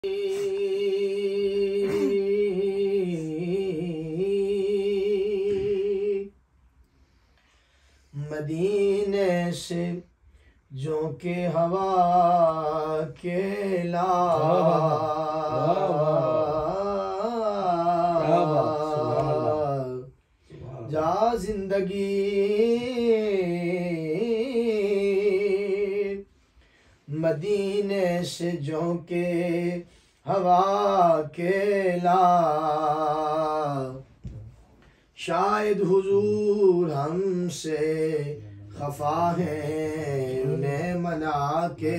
मदीने से जो के हवा के ला जा जिंदगी मदीने से जो के हवा के ला शायद हुजूर हमसे खफा है उन्हें मना के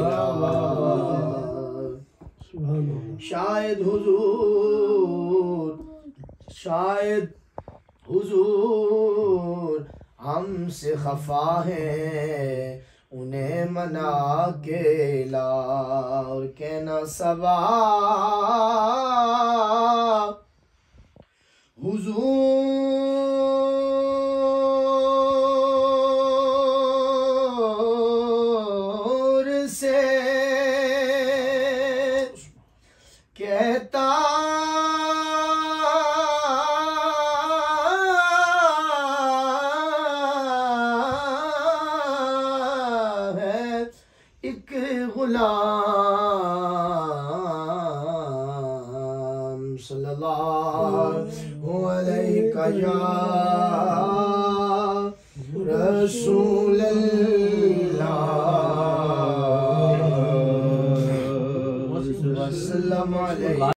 शायद हुजूर हमसे खफा है उन्हें मना के ला और कहना सबा हुजूर से कहता है एक गुलाम सल्लल्लाहु अलैहि या रसूल अल्लाह।